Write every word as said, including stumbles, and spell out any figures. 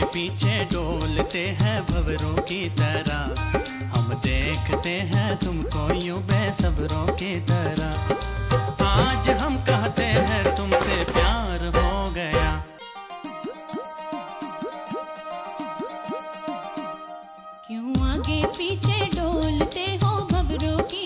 पीछे डोलते हैं भंवरों की तरह, हम देखते हैं तुमको यूं बेसब्रों की तरह। आज हम कहते हैं तुमसे प्यार हो गया। क्यों आगे पीछे डोलते हो भंवरों की